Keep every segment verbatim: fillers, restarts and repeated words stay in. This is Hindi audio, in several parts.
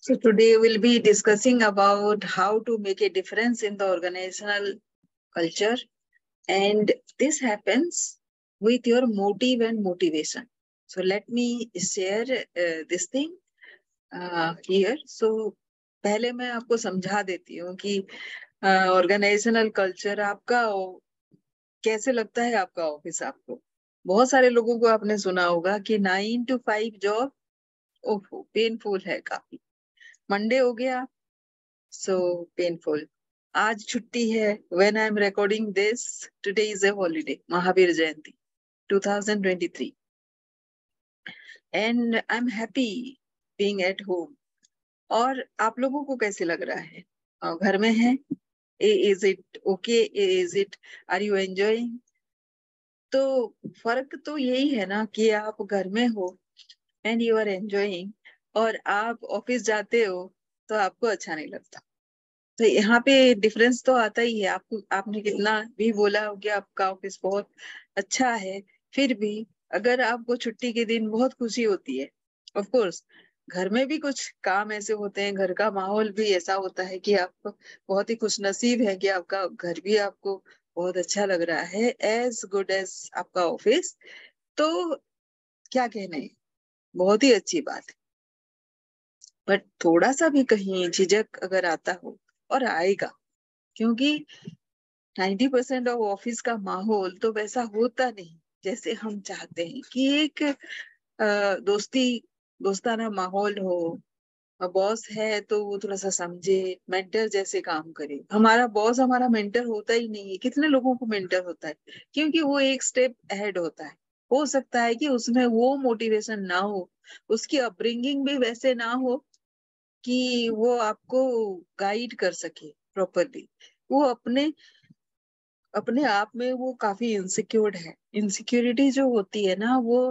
So today we'll be discussing about how to make a difference in the organizational culture, and this happens with your motive and motivation. So let me share uh, this thing uh, here. So पहले मैं आपको समझा देती हूँ कि ऑर्गेनाइजेशनल uh, कल्चर आपका कैसे लगता है आपका ऑफिस आपको। बहुत सारे लोगों को आपने सुना होगा कि नाइन टू फाइव जॉब ओहो पेनफुल है काफी। मंडे हो गया सो पेनफुल, आज छुट्टी है। When I am recording this today is a holiday, Mahavir Jayanti two thousand twenty three, and I am happy being at home. और आप लोगों को कैसे लग रहा है? अ, घर में है, is it okay, is it, are you enjoying? तो फर्क तो यही है ना कि आप घर में हो एंड यू आर एंजॉयिंग, और आप ऑफिस जाते हो तो आपको अच्छा नहीं लगता। तो यहाँ पे डिफरेंस तो आता ही है। आपको आपने कितना भी बोला हो कि आपका ऑफिस बहुत अच्छा है, फिर भी अगर आपको छुट्टी के दिन बहुत खुशी होती है, ऑफ कोर्स घर में भी कुछ काम ऐसे होते हैं, घर का माहौल भी ऐसा होता है कि आप बहुत ही खुशनसीब है कि आपका घर भी आपको बहुत अच्छा लग रहा है, एज गुड एज आपका ऑफिस। तो क्या कहने, बहुत ही अच्छी बात है। बट थोड़ा सा भी कहीं झिझक अगर आता हो, और आएगा, क्योंकि नाइन्टी परसेंट ऑफ ऑफिस का माहौल तो वैसा होता नहीं जैसे हम चाहते हैं कि एक अ, दोस्ती दोस्ताना माहौल हो। बॉस है तो वो थोड़ा सा समझे, मेंटर जैसे काम करे। हमारा बॉस हमारा मेंटर होता ही नहीं है। कितने लोगों को मेंटर होता है? क्योंकि वो एक स्टेप अहेड होता है। हो सकता है कि उसमें वो मोटिवेशन ना हो, उसकी अपब्रिंगिंग भी वैसे ना हो कि वो आपको गाइड कर सके प्रॉपरली। वो अपने अपने आप में वो काफी इनसिक्योर्ड है। इनसिक्योरिटी जो होती है ना, वो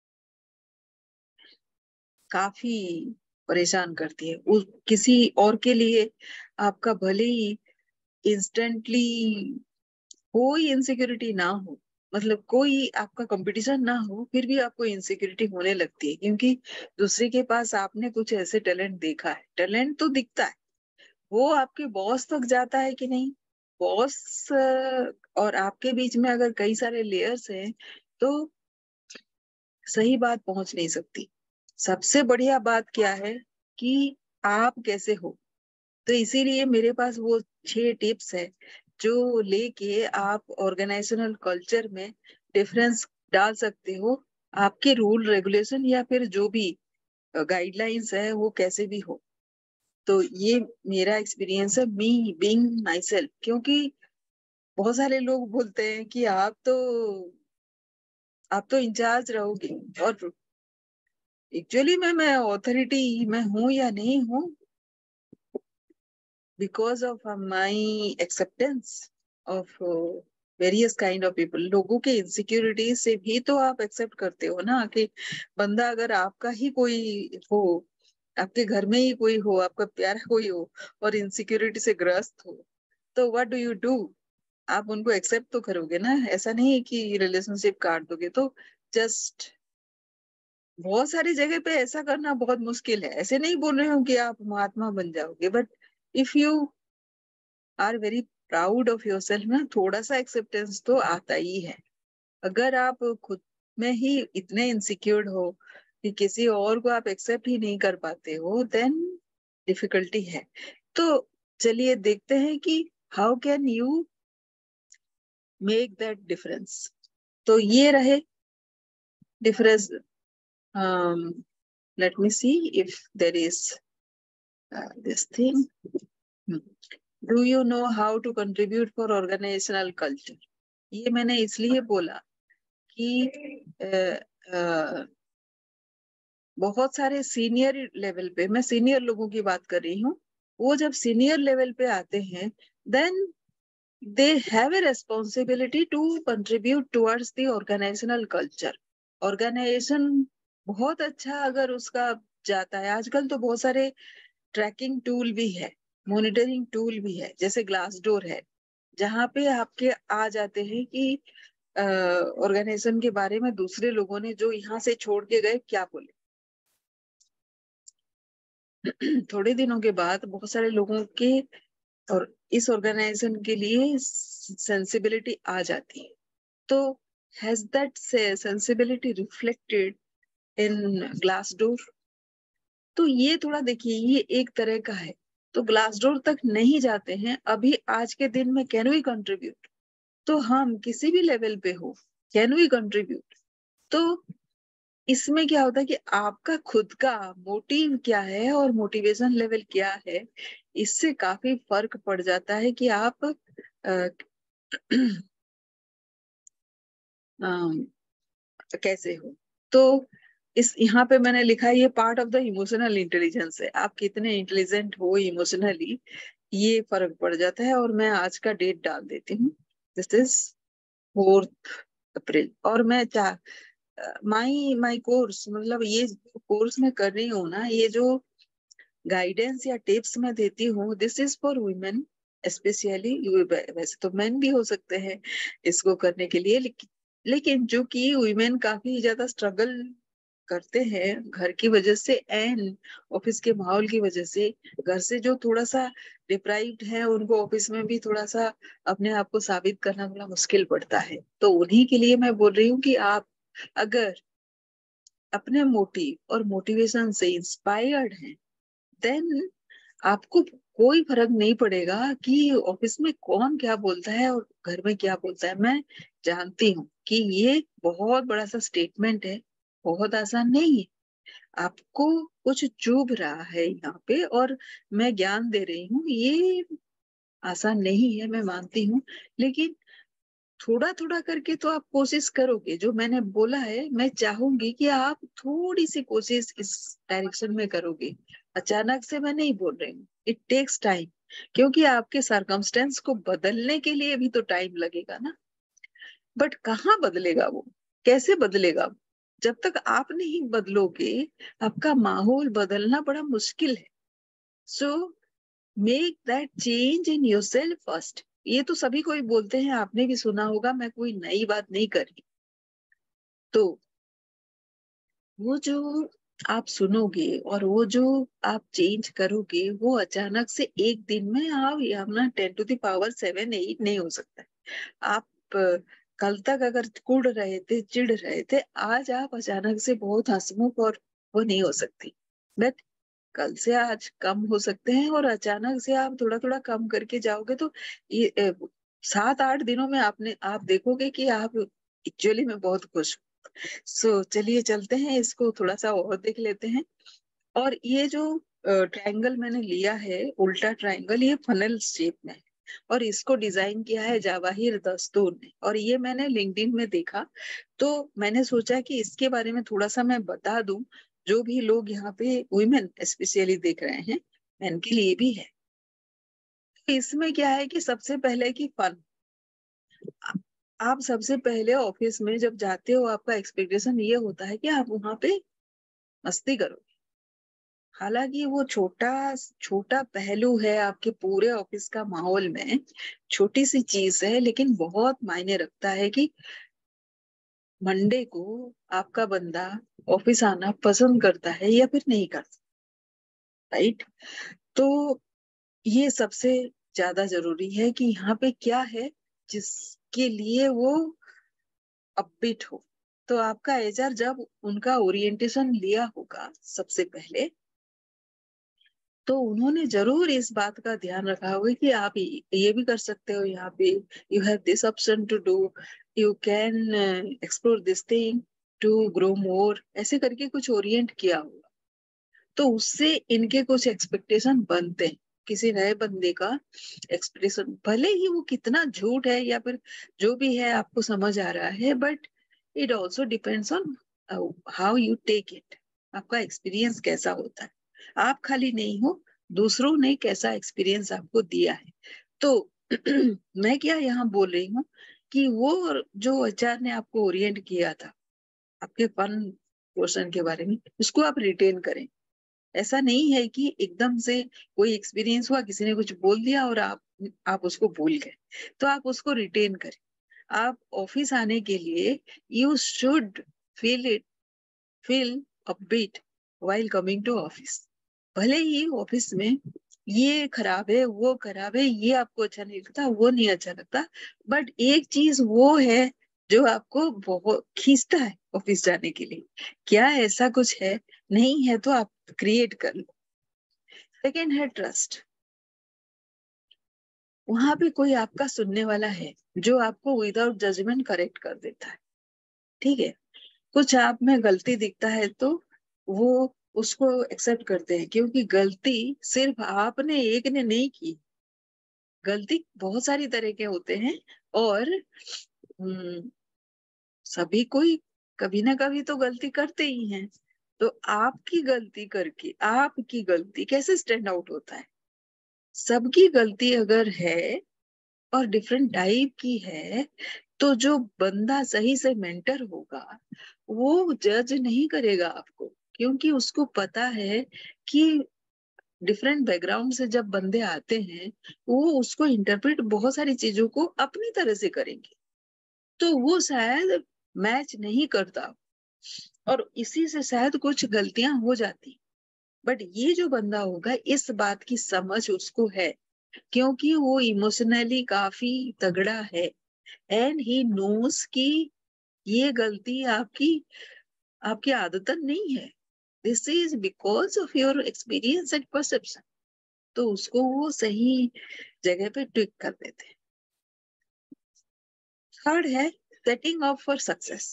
काफी परेशान करती है। उस किसी और के लिए आपका भले ही इंस्टेंटली कोई इनसिक्योरिटी ना हो, मतलब कोई आपका कंपटीशन ना हो, फिर भी आपको इनसिक्योरिटी होने लगती है, क्योंकि दूसरे के पास आपने कुछ ऐसे टैलेंट देखा है। टैलेंट तो दिखता है, वो आपके बॉस तक जाता है कि नहीं? बॉस और आपके बीच में अगर कई सारे लेयर्स हैं तो सही बात पहुंच नहीं सकती। सबसे बढ़िया बात क्या है कि आप कैसे हो। तो इसीलिए मेरे पास वो छह टिप्स है जो लेके आप ऑर्गेनाइजेशनल कल्चर में डिफरेंस डाल सकते हो। आपके रूल रेगुलेशन या फिर जो भी गाइडलाइंस है वो कैसे भी हो। तो ये मेरा एक्सपीरियंस है, मी बीइंग माई सेल्फ। क्योंकि बहुत सारे लोग बोलते हैं कि आप तो आप तो इंचार्ज रहोगे, और एक्चुअली में मैं ऑथोरिटी में हूँ या नहीं हूँ, because of my acceptance of various kind of people. लोगों के इनसिक्योरिटी से भी तो आप एक्सेप्ट करते हो ना कि बंदा अगर आपका ही कोई हो, आपके घर में ही कोई हो, आपका प्यारा कोई हो और इनसिक्योरिटी से ग्रस्त हो, तो व्हाट डू यू डू? आप उनको एक्सेप्ट तो करोगे ना। ऐसा नहीं है कि रिलेशनशिप काट दोगे। तो जस्ट बहुत सारी जगह पे ऐसा करना बहुत मुश्किल है। ऐसे नहीं बोल रही हूँ कि आप महात्मा बन जाओगे, but if you are very proud of yourself ना, थोड़ा सा एक्सेप्टेंस तो आता ही है। अगर आप खुद में ही इतने इनसिक्योर्ड हो कि किसी और को आप एक्सेप्ट ही नहीं कर पाते हो, देन डिफिकल्टी है। तो चलिए देखते हैं कि how can you make that difference. तो ये रहे difference. Let me see if there is this thing. Do you know how to contribute for organisational culture? ये मैंने इसलिए बोला कि uh, uh, बहुत सारे सीनियर लेवल पे, मैं सीनियर लोगों की बात कर रही हूँ, वो जब सीनियर लेवल पे आते हैं, then they have a responsibility to contribute towards the organisational culture. Organisation बहुत अच्छा अगर उसका जाता है। आजकल तो बहुत सारे ट्रैकिंग टूल भी है, मॉनिटरिंग टूल भी है, जैसे ग्लास डोर है, जहाँ पे आपके आ जाते हैं कि ऑर्गेनाइजेशन के बारे में दूसरे लोगों ने जो यहाँ से छोड़ के गए क्या बोले। थोड़े दिनों के बाद बहुत सारे लोगों के और इस ऑर्गेनाइजेशन के लिए सेंसिबिलिटी आ जाती है। तो has that sensibility reflected in glass door? तो ये थोड़ा देखिए, ये एक तरह का है। तो ग्लास डोर तक नहीं जाते हैं अभी आज के दिन में, कैन वी कंट्रीब्यूट? तो हम किसी भी लेवल पे हो, कैन वी कंट्रीब्यूट? तो इसमें क्या होता है कि आपका खुद का मोटिव क्या है और मोटिवेशन लेवल क्या है, इससे काफी फर्क पड़ जाता है कि आप आ, कैसे हो। तो इस यहाँ पे मैंने लिखा है, ये part of the emotional intelligence है। आप कितने इंटेलिजेंट हो इमोशनली, ये फर्क पड़ जाता है। और मैं आज का डेट डाल देती हूँ, दिस इज फोर्थ अप्रैल। और मैं चाह माई माई कोर्स, मतलब ये कोर्स मैं कर रही हूँ ना, ये जो गाइडेंस या टिप्स मैं देती हूँ, this is for women specially. वैसे तो मेन भी हो सकते हैं इसको करने के लिए, लेकिन लेकिन जो कि वुमेन काफी ज्यादा स्ट्रगल करते हैं घर की वजह से एंड ऑफिस के माहौल की वजह से, घर से जो थोड़ा सा डिप्राइव्ड है, उनको ऑफिस में भी थोड़ा सा अपने आप को साबित करना थोड़ा मुश्किल पड़ता है। तो उन्हीं के लिए मैं बोल रही हूँ कि आप अगर अपने मोटिव और मोटिवेशन से इंस्पायर्ड हैं, देन आपको कोई फर्क नहीं पड़ेगा कि ऑफिस में कौन क्या बोलता है और घर में क्या बोलता है। मैं जानती हूँ कि ये बहुत बड़ा सा स्टेटमेंट है, बहुत आसान नहीं है। आपको कुछ चुभ रहा है यहाँ पे और मैं ज्ञान दे रही हूँ, ये आसान नहीं है, मैं मानती हूँ। लेकिन थोड़ा थोड़ा करके तो आप कोशिश करोगे। जो मैंने बोला है, मैं चाहूंगी कि आप थोड़ी सी कोशिश इस डायरेक्शन में करोगे। अचानक से मैं नहीं बोल रही हूँ, इट टेक्स टाइम, क्योंकि आपके सरकमस्टेंस को बदलने के लिए भी तो टाइम लगेगा ना। बट कहाँ बदलेगा वो, कैसे बदलेगा वो? जब तक आप नहीं बदलोगे, आपका माहौल बदलना बड़ा मुश्किल है। So make that change in yourself first. ये तो सभी कोई बोलते हैं, आपने भी सुना होगा, मैं कोई नई बात नहीं कर रही। तो वो जो आप सुनोगे और वो जो आप चेंज करोगे, वो अचानक से एक दिन में आप अपना टेन टू दावर सेवन एट नहीं हो सकता। आप अ, कल तक अगर कुड़ रहे थे, चिढ़ रहे थे, आज आप अचानक से बहुत हंसमुख, और वो नहीं हो सकती। बट कल से आज कम हो सकते हैं, और अचानक से आप थोड़ा थोड़ा कम करके जाओगे तो ये अ, सात आठ दिनों में आपने आप देखोगे कि आप एक्चुअली में बहुत खुश हो। सो चलिए चलते हैं, इसको थोड़ा सा और देख लेते हैं। और ये जो ट्रायंगल मैंने लिया है, उल्टा ट्रायंगल, ये फनल शेप में है और इसको डिजाइन किया है जावाहिर दस्तूर ने। और ये मैंने लिंक्डइन में देखा, तो मैंने सोचा कि इसके बारे में थोड़ा सा मैं बता दूं, जो भी लोग यहाँ पे वुमेन स्पेशली देख रहे हैं, मैन के लिए भी है। तो इसमें क्या है कि सबसे पहले की फन, आप सबसे पहले ऑफिस में जब जाते हो, आपका एक्सपेक्टेशन ये होता है कि आप वहां पे मस्ती करो। हालांकि वो छोटा छोटा पहलू है आपके पूरे ऑफिस का माहौल में, छोटी सी चीज है, लेकिन बहुत मायने रखता है कि मंडे को आपका बंदा ऑफिस आना पसंद करता है या फिर नहीं करता। राइट? तो ये सबसे ज्यादा जरूरी है कि यहाँ पे क्या है जिसके लिए वो अपबीट हो। तो आपका एचआर जब उनका ओरिएंटेशन लिया होगा सबसे पहले, तो उन्होंने जरूर इस बात का ध्यान रखा होगा कि आप ये भी कर सकते हो यहाँ पे, you have this option to do, you can explore this thing to grow more, ऐसे करके कुछ ओरिएंट किया होगा। तो उससे इनके कुछ एक्सपेक्टेशन बनते हैं किसी नए बंदे का। एक्सप्रेशन भले ही वो कितना झूठ है या फिर जो भी है आपको समझ आ रहा है, but it also depends on how you take it. आपका एक्सपीरियंस कैसा होता है, आप खाली नहीं हो, दूसरों ने कैसा एक्सपीरियंस आपको दिया है। तो मैं क्या यहाँ बोल रही हूँ कि वो जो एचआर ने आपको ओरिएंट किया था आपके फन पोर्शन के बारे में, उसको आप रिटेन करें। ऐसा नहीं है कि एकदम से कोई एक्सपीरियंस हुआ, किसी ने कुछ बोल दिया और आप आप उसको भूल गए। तो आप उसको रिटेन करें। आप ऑफिस आने के लिए you should feel it feel upbeat while coming to office. भले ही ऑफिस में ये खराब है, वो खराब है, ये आपको अच्छा नहीं लगता, वो नहीं अच्छा लगता, बट एक चीज वो है जो आपको बहुत खींचता है ऑफिस जाने के लिए। क्या ऐसा कुछ है? नहीं है तो आप क्रिएट कर लो। सेकेंड है ट्रस्ट। वहां पे कोई आपका सुनने वाला है जो आपको विदाउट जजमेंट करेक्ट कर देता है। ठीक है, कुछ आप में गलती दिखता है तो वो उसको एक्सेप्ट करते हैं, क्योंकि गलती सिर्फ आपने एक ने नहीं की, गलती बहुत सारी तरह के होते हैं। और हम्म, सभी कोई कभी ना कभी तो गलती करते ही हैं। तो आपकी गलती करके आपकी गलती कैसे स्टैंड आउट होता है? सबकी गलती अगर है और डिफरेंट टाइप की है, तो जो बंदा सही से मेंटर होगा वो जज नहीं करेगा आपको, क्योंकि उसको पता है कि डिफरेंट बैकग्राउंड से जब बंदे आते हैं वो उसको इंटरप्रेट बहुत सारी चीजों को अपनी तरह से करेंगे, तो वो शायद मैच नहीं करता और इसी से शायद कुछ गलतियां हो जाती। बट ये जो बंदा होगा इस बात की समझ उसको है, क्योंकि वो इमोशनली काफी तगड़ा है, एंड ही नोस कि ये गलती आपकी आपकी आदतन नहीं है, this is because of your experience and perception. तो उसको वो सही जगह पे ट्विक कर देते हैं। थर्ड है सेटिंग अप फॉर सक्सेस।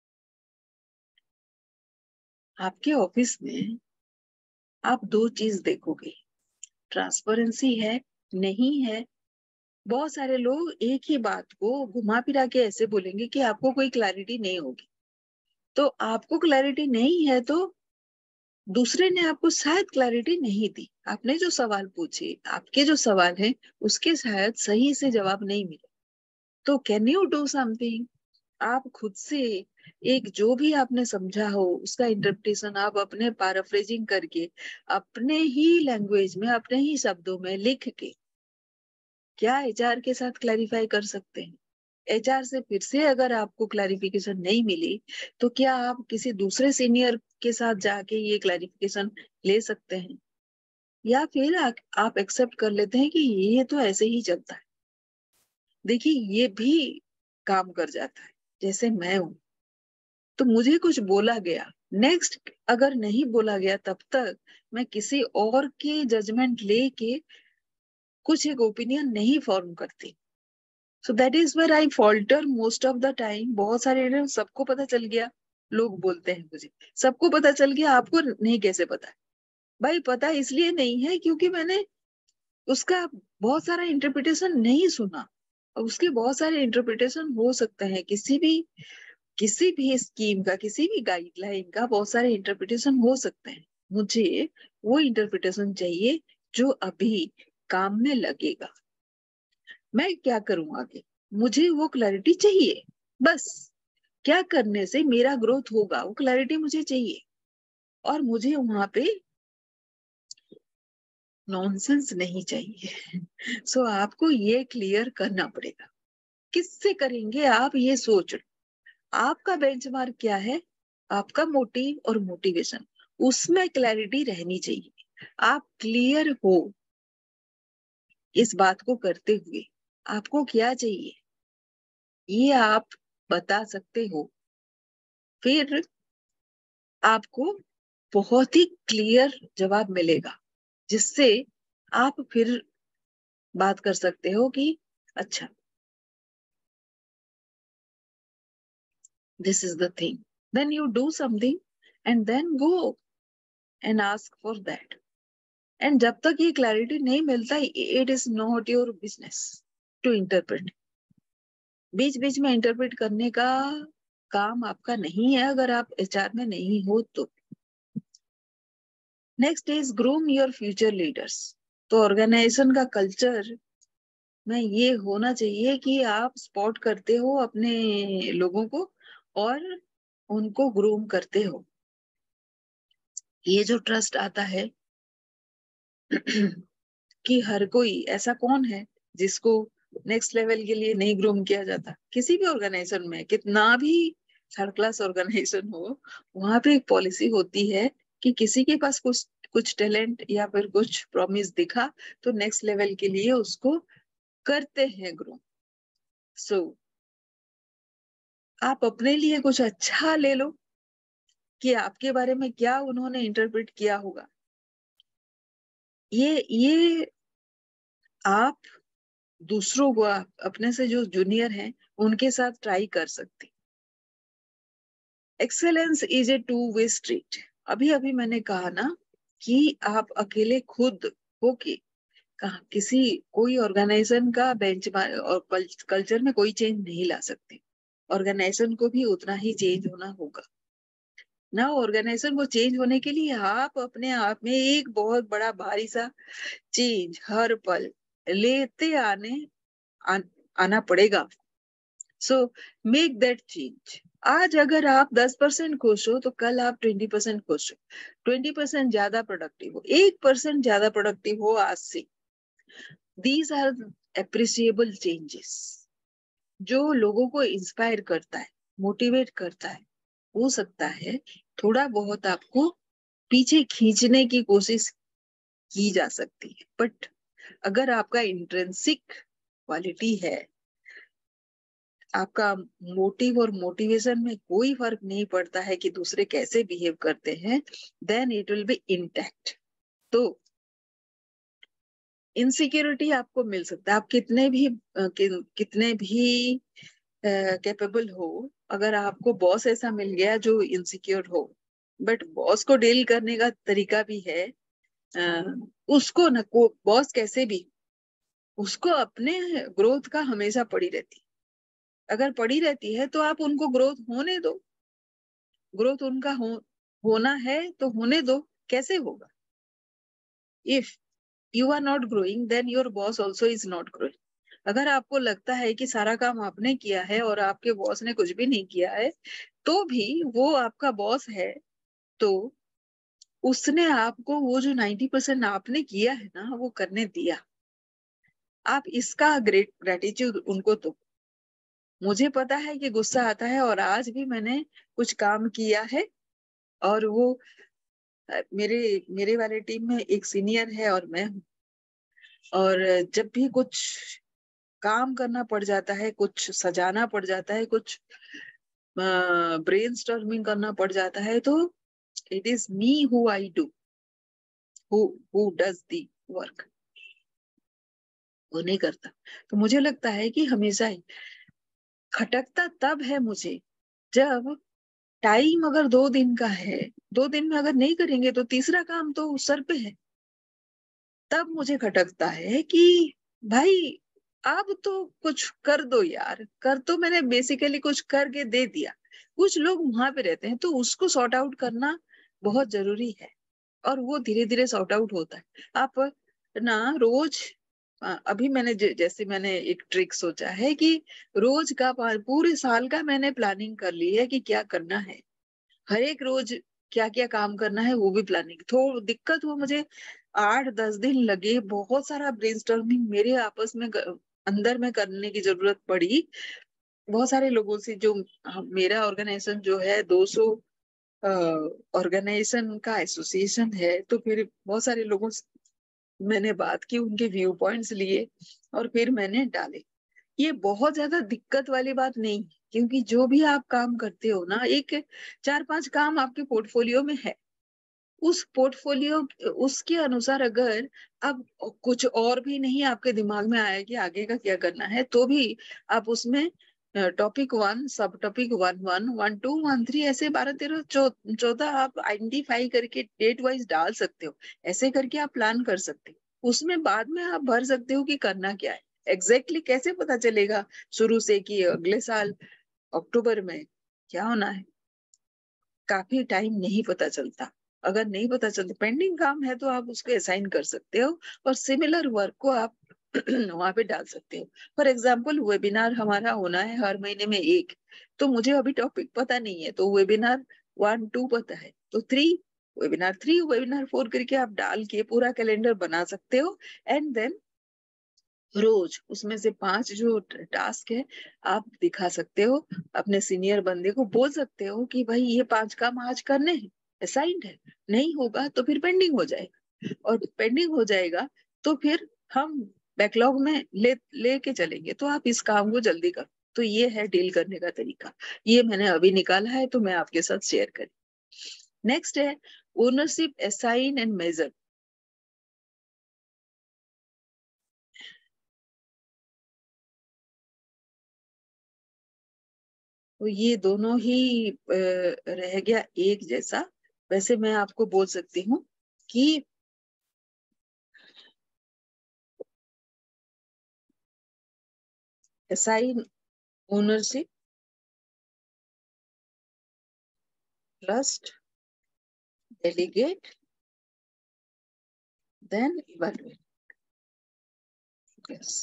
आपके ऑफिस में आप दो चीज देखोगे, ट्रांसपेरेंसी है नहीं है। बहुत सारे लोग एक ही बात को घुमा फिरा के ऐसे बोलेंगे कि आपको कोई क्लैरिटी नहीं होगी। तो आपको क्लैरिटी नहीं है तो दूसरे ने आपको शायद क्लैरिटी नहीं दी, आपने जो सवाल पूछे, आपके जो सवाल है उसके शायद सही से जवाब नहीं मिले। तो कैन यू डू समथिंग? आप खुद से एक जो भी आपने समझा हो उसका इंटरप्रिटेशन आप अपने पैराफ्रेजिंग करके अपने ही लैंग्वेज में अपने ही शब्दों में लिख के क्या एचआर के साथ क्लैरिफाई कर सकते हैं? एचआर से फिर से अगर आपको क्लैरिफिकेशन नहीं मिली तो क्या आप किसी दूसरे सीनियर के साथ जाके ये क्लैरिफिकेशन ले सकते हैं? या फिर आ, आप एक्सेप्ट कर लेते हैं कि ये तो ऐसे ही चलता है। देखिए ये भी काम कर जाता है। जैसे मैं हूं तो मुझे कुछ बोला गया, नेक्स्ट अगर नहीं बोला गया तब तक मैं किसी और के जजमेंट लेके कुछ एक ओपिनियन नहीं फॉर्म करती। So that is where I falter most of the time. बहुत सारे सबको पता चल गया, लोग बोलते हैं मुझे सबको पता चल गया, आपको नहीं कैसे पता है? भाई पता इसलिए नहीं है क्योंकि मैंने उसका बहुत सारा इंटरप्रिटेशन नहीं सुना। और उसके बहुत सारे इंटरप्रिटेशन हो सकते हैं, किसी भी किसी भी स्कीम का, किसी भी गाइडलाइन का बहुत सारे इंटरप्रिटेशन हो सकते हैं। मुझे वो इंटरप्रिटेशन चाहिए जो अभी काम में लगेगा। मैं क्या करूं आगे, मुझे वो क्लैरिटी चाहिए। बस क्या करने से मेरा ग्रोथ होगा वो क्लैरिटी मुझे चाहिए। और मुझे वहां पे नॉनसेंस नहीं चाहिए। सो so, आपको ये क्लियर करना पड़ेगा। किससे करेंगे आप ये सोच, आपका बेंचमार्क क्या है, आपका मोटिव और मोटिवेशन, उसमें क्लैरिटी रहनी चाहिए। आप क्लियर हो इस बात को करते हुए आपको क्या चाहिए ये आप बता सकते हो, फिर आपको बहुत ही क्लियर जवाब मिलेगा, जिससे आप फिर बात कर सकते हो कि अच्छा this is the thing, then you do something and then go and ask for that. And जब तक ये क्लैरिटी नहीं मिलता, it is not your business to interpret. बीच बीच में इंटरप्रेट करने का काम आपका नहीं है अगर आप एचआर में नहीं हो तो। Next is groom your future leaders. तो ऑर्गेनाइजेशन का कल्चर में ये होना चाहिए कि आप स्पॉट करते हो अपने लोगों को और उनको ग्रूम करते हो। ये जो ट्रस्ट आता है कि हर कोई ऐसा कौन है जिसको नेक्स्ट लेवल के लिए नहीं ग्रूम किया जाता। किसी भी ऑर्गेनाइजेशन में कितना भी थर्ड क्लास ऑर्गेनाइजेशन हो, वहां पे एक पॉलिसी होती है कि किसी के पास कुछ कुछ टैलेंट या फिर कुछ प्रॉमिस दिखा तो नेक्स्ट लेवल के लिए उसको करते हैं ग्रो। सो so, आप अपने लिए कुछ अच्छा ले लो कि आपके बारे में क्या उन्होंने इंटरप्रेट किया होगा। ये ये आप दूसरों को, आप अपने से जो जूनियर हैं उनके साथ ट्राई कर सकते। Excellence is a two way street. अभी अभी मैंने कहा ना कि आप अकेले खुद होके कहा किसी कोई ऑर्गेनाइजेशन का बेंचमार्क और कल्चर में कोई चेंज नहीं ला सकते। ऑर्गेनाइजेशन को भी उतना ही चेंज होना होगा ना। ऑर्गेनाइजेशन को चेंज होने के लिए आप अपने आप में एक बहुत बड़ा भारी सा चेंज हर पल लेते आने आ, आना पड़ेगा। So make that change. आज अगर आप दस परसेंट खुश हो तो कल आप ट्वेंटी परसेंट खुश हो, ट्वेंटी परसेंट ज्यादा प्रोडक्टिव हो, एक परसेंट ज्यादा प्रोडक्टिव हो आज से। दीज आर एप्रिसिएबल चेंजेस जो लोगों को इंस्पायर करता है, मोटिवेट करता है। हो सकता है थोड़ा बहुत आपको पीछे खींचने की कोशिश की जा सकती है, बट अगर आपका इंट्रिंसिक क्वालिटी है, आपका मोटिव और मोटिवेशन में कोई फर्क नहीं पड़ता है कि दूसरे कैसे बिहेव करते हैं, then it will be intact. तो इनसिक्योरिटी आपको मिल सकता है, आप कितने भी कि, कितने भी कैपेबल uh, हो, अगर आपको बॉस ऐसा मिल गया जो इनसिक्योर हो, बट बॉस को डील करने का तरीका भी है। uh, उसको न को बॉस कैसे भी, उसको अपने ग्रोथ का हमेशा पड़ी रहती। अगर पड़ी रहती है तो आप उनको ग्रोथ होने दो। ग्रोथ उनका हो, होना है तो होने दो। कैसे होगा? If you are not growing then your boss also is not growing. अगर आपको लगता है कि सारा काम आपने किया है और आपके बॉस ने कुछ भी नहीं किया है, तो भी वो आपका बॉस है, तो उसने आपको वो जो नाइन्टी परसेंट आपने किया है ना, वो करने दिया। आप इसका ग्रेट ग्रेटिट्यूड उनको दो। मुझे पता है कि गुस्सा आता है, और आज भी मैंने कुछ काम किया है, और वो मेरे मेरे वाले टीम में एक सीनियर है और मैं हूँ, और जब भी कुछ काम करना पड़ जाता है, कुछ सजाना पड़ जाता है, कुछ ब्रेनस्टॉर्मिंग करना पड़ जाता है, तो it is me who I do who who does the work. वो नहीं करता। तो मुझे लगता है कि हमेशा ही खटकता तब है मुझे जब टाइम अगर दो दिन का है, दो दिन में अगर नहीं करेंगे तो तीसरा काम तो सर पे है। तब मुझे खटकता है कि भाई अब तो कुछ कर दो यार। कर तो मैंने बेसिकली कुछ करके दे दिया। कुछ लोग वहां पे रहते हैं तो उसको सॉर्ट आउट करना बहुत जरूरी है, और वो धीरे धीरे सॉर्ट आउट होता है। आप ना रोज, अभी मैंने जैसे मैंने एक ट्रिक सोचा है कि रोज का पूरे साल का मैंने प्लानिंग कर ली है कि क्या करना है, हर एक रोज क्या क्या काम करना है, वो भी प्लानिंग। थोड़ा दिक्कत हुआ मुझे, आठ दस दिन लगे, बहुत सारा ब्रेनस्टॉर्मिंग मेरे आपस में अंदर में करने की जरूरत पड़ी। बहुत सारे लोगों से, जो मेरा ऑर्गेनाइजेशन जो है दो सौ ऑर्गेनाइजेशन का एसोसिएशन है, तो फिर बहुत सारे लोगों से मैंने बात की, उनके व्यू पॉइंट्स लिए और फिर मैंने डाले। ये बहुत ज्यादा दिक्कत वाली बात नहीं, क्योंकि जो भी आप काम करते हो ना, एक चार पांच काम आपके पोर्टफोलियो में है, उस पोर्टफोलियो उसके अनुसार अगर अब कुछ और भी नहीं आपके दिमाग में आया कि आगे का क्या करना है, तो भी आप उसमें topic one, sub topic one one one two one three ऐसे बारह तेरह चौदह आप आइडेंटिफाई करके डेट वाइज डाल सकते हो। ऐसे करके आप प्लान कर सकते हो, उसमें बाद में आप भर सकते हो कि करना क्या है। एग्जैक्टली exactly कैसे पता चलेगा शुरू से कि अगले साल अक्टूबर में क्या होना है? काफी टाइम नहीं पता चलता। अगर नहीं पता चलता, पेंडिंग काम है, तो आप उसको असाइन कर सकते हो और सिमिलर वर्क को आप वहां पे डाल सकते हो। फॉर एग्जाम्पल, वेबिनार हमारा होना है हर महीने में एक, तो मुझे अभी टॉपिक पता नहीं है, तो वेबिनार वन टू पता है, तो three, webinar three, webinar four करके आप डाल के पूरा कैलेंडर बना सकते हो। एंड देन रोज उसमें से पांच जो टास्क है आप दिखा सकते हो, अपने सीनियर बंदे को बोल सकते हो कि भाई ये पांच काम आज करने हैं, असाइंड है, नहीं होगा तो फिर पेंडिंग हो जाएगा, और पेंडिंग हो जाएगा तो फिर हम बैकलॉग में ले लेके चलेंगे। तो आप इस काम को जल्दी करो। तो ये है डील करने का तरीका, ये मैंने अभी निकाला है तो मैं आपके साथ शेयर करी। नेक्स्ट है ओनरशिप, असाइन एंड मेजर। तो ये दोनों ही रह गया एक जैसा। वैसे मैं आपको बोल सकती हूँ कि assign ownership, trust, delegate, then evaluate. Yes,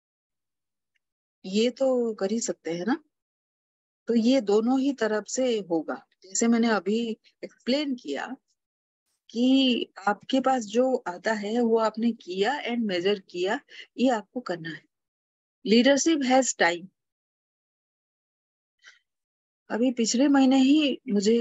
ये तो कर ही सकते हैं ना। तो ये दोनों ही तरफ से होगा, जैसे मैंने अभी एक्सप्लेन किया कि आपके पास जो आता है वो आपने किया एंड मेजर किया, ये आपको करना है। Leadership has time. अभी पिछले महीने ही मुझे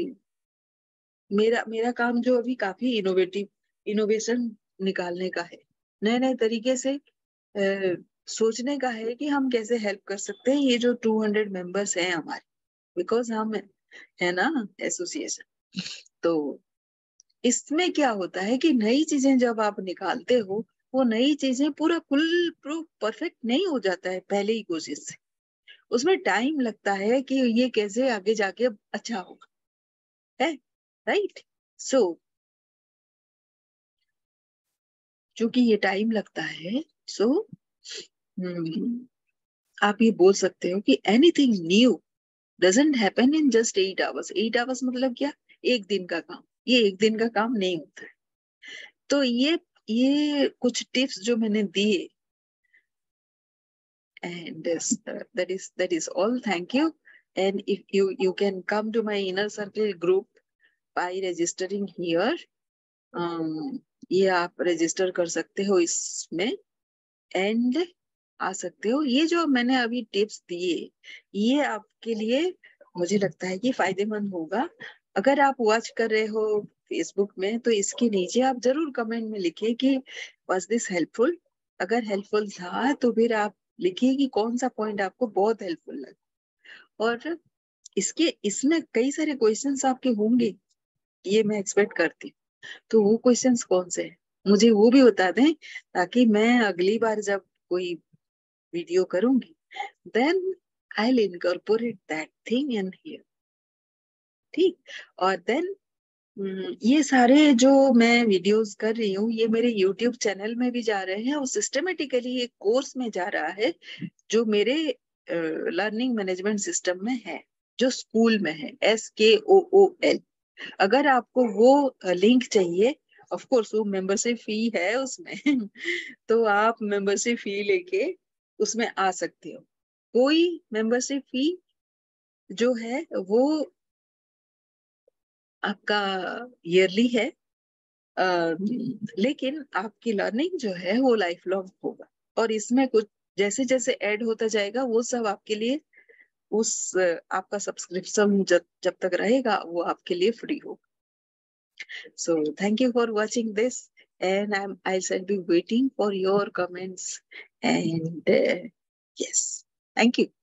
मेरा मेरा काम जो अभी काफी इनोवेटिव इनोवेशन निकालने का है, नए नए तरीके से आ, सोचने का है कि हम कैसे हेल्प कर सकते हैं ये जो टू हंड्रेड मेंबर्स हैं हमारे, बिकॉज हम है ना एसोसिएशन। तो इसमें क्या होता है कि नई चीजें जब आप निकालते हो, वो नई चीजें पूरा फुल प्रूफ परफेक्ट नहीं हो जाता है पहले ही कोशिश से। उसमें टाइम लगता है कि ये कैसे आगे जाके अच्छा होगा, है राइट। सो चूंकि ये टाइम लगता है, सो so, आप ये बोल सकते हो कि anything new doesn't happen in just eight hours. Eight hours मतलब क्या, एक दिन का काम। ये एक दिन का काम नहीं होता है। तो ये ये कुछ टिप्स जो मैंने दिए, and this, uh, that is that is all. Thank you. And if you you can come to my inner circle group by registering here. um, ये आप रजिस्टर कर सकते हो इसमें एंड आ सकते हो। ये जो मैंने अभी टिप्स दिए, ये आपके लिए मुझे लगता है कि फायदेमंद होगा। अगर आप वॉच कर रहे हो फेसबुक में, तो इसके नीचे आप जरूर कमेंट में लिखिए कि वाज दिस हेल्पफुल। अगर हेल्पफुल था तो फिर आप लिखिए कि कौन सा पॉइंट आपको बहुत हेल्पफुल लगा। और इसके इसमें कई सारे क्वेश्चंस आपके होंगे, ये मैं एक्सपेक्ट करती हूँ। तो वो क्वेश्चंस कौन से हैं मुझे वो भी बता दें, ताकि मैं अगली बार जब कोई वीडियो करूंगी, then I will incorporate that thing in here. ठीक। और देन ये सारे जो मैं वीडियोस कर रही हूँ, ये मेरे यूट्यूब चैनल में भी जा रहे हैं और सिस्टमेटिकली एक कोर्स में जा रहा है जो मेरे लर्निंग मैनेजमेंट सिस्टम में है, जो स्कूल में है, एस के ओ ओ एल। अगर आपको वो लिंक चाहिए, ऑफ कोर्स वो मेंबरशिप फी है उसमें तो आप मेंबरशिप फी लेके उसमें आ सकते हो। कोई मेंबरशिप फी जो है वो आपका ईयरली है, आ, लेकिन आपकी लर्निंग जो है वो लाइफ लॉन्ग होगा। और इसमें कुछ जैसे जैसे ऐड होता जाएगा वो सब आपके लिए, उस आपका सब्सक्रिप्शन जब जब तक रहेगा वो आपके लिए फ्री होगा। So thank you for watching this, and I'm I shall be waiting for your comments. And uh, yes, thank you.